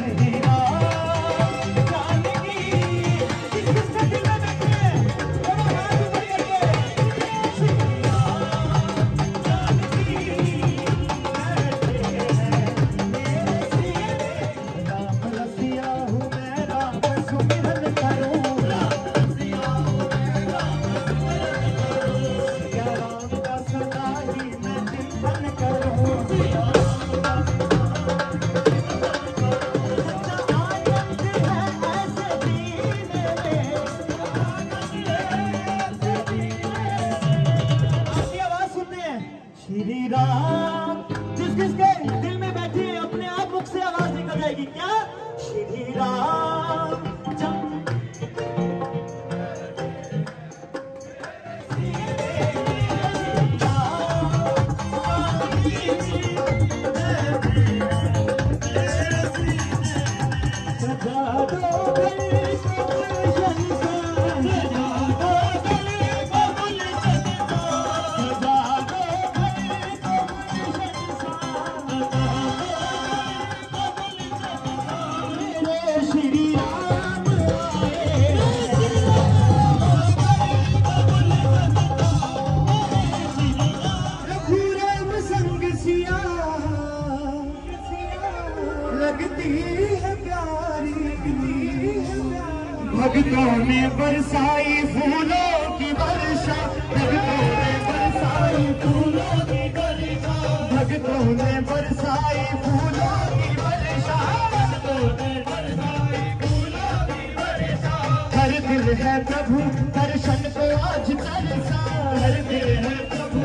भक्तों ने बरसाई फूलों की वर्षा, भक्तों ने बरसाई फूलों की वर्षा, भक्तों ने बरसाई फूलों की वर्षा, भक्तों ने बरसाई फूलों की वर्षा। हर दिल है प्रभु दर्शन को आज तरसा, हर दिल है प्रभु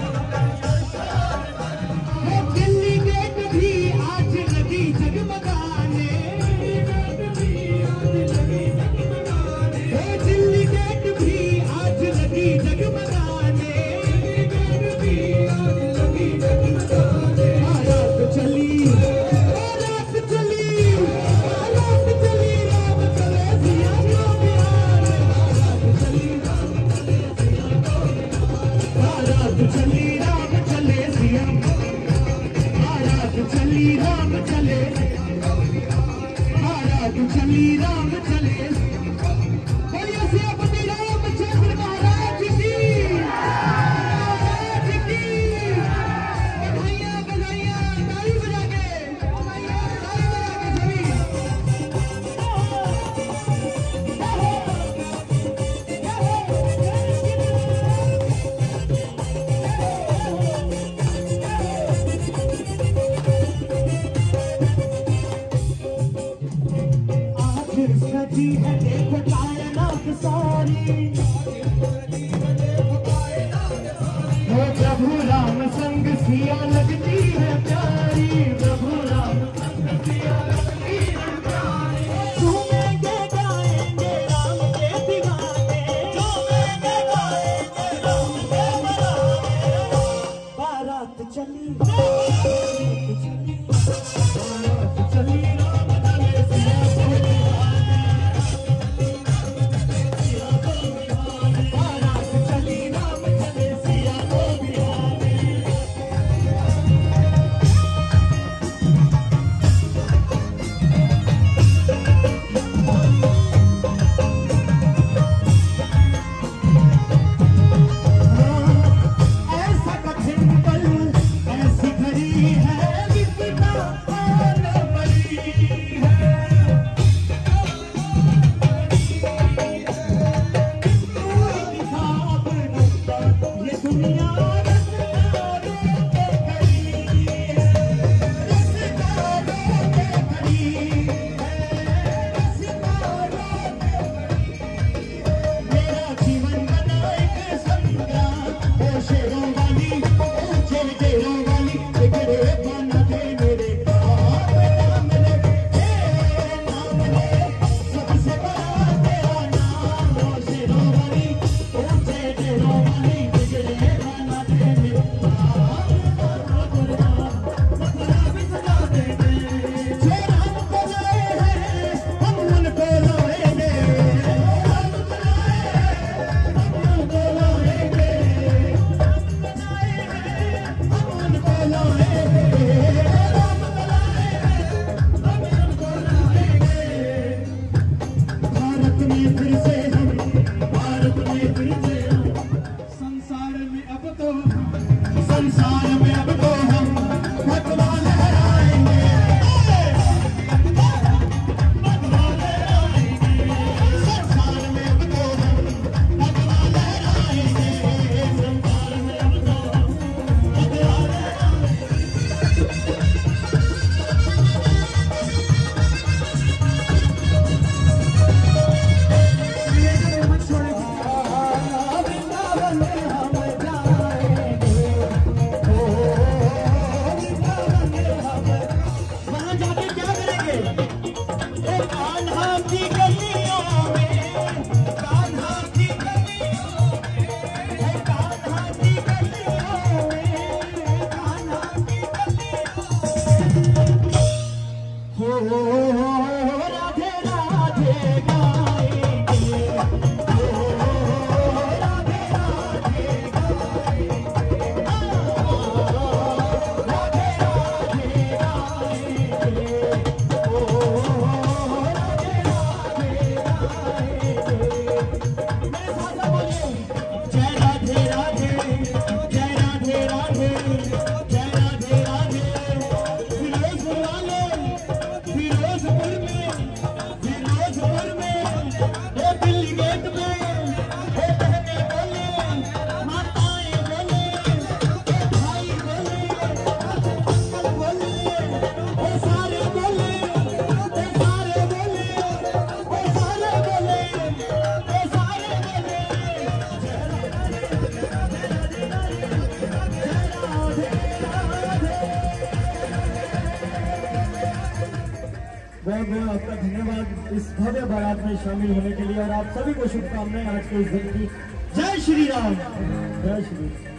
दिल्ली गेट भी आज लगी जगमगाने, दिल्ली गेट भी आज लगी जगमगाने, रात चली रात चली रात चली राम चले सिया को बिहार, रात चली राम चले सिया को बिहार, रात चली राम चले सिया, रात चली राम चले, रात चली राम चले। सजी है देखो कायनात सारी, वो प्रभु राम संग सिया लगती है प्यारी, प्रभु राम संग सिया लगती है प्यारी। झूमेंगे गाएंगे राम के दीवाने, झूमेंगे गाएंगे राम के दीवाने। बारात चली राधे राधे गाएंगे, ओ राधे राधे गाएंगे, राधे राधे गाएंगे, ओ राधे राधे गाएंगे। मेरे साथ बोलिए जय राधे राधे, जय राधे राधे, जय राधे राधे। फिरोजपुर वाले, फिरोजपुर में ये दिल्ली गेट में ये बहने बोले, माताएं बोले, ये भाई बोले, अंकल बोले, ये सारे बोले, ये सारे बोले, ये सारे बोले, ये सारे बोले। बहुत बहुत आपका धन्यवाद इस भव्य बारात में शामिल होने के लिए, और आप सभी को शुभकामनाएं आज के इस दिन की। जय श्री राम, जय श्री राम।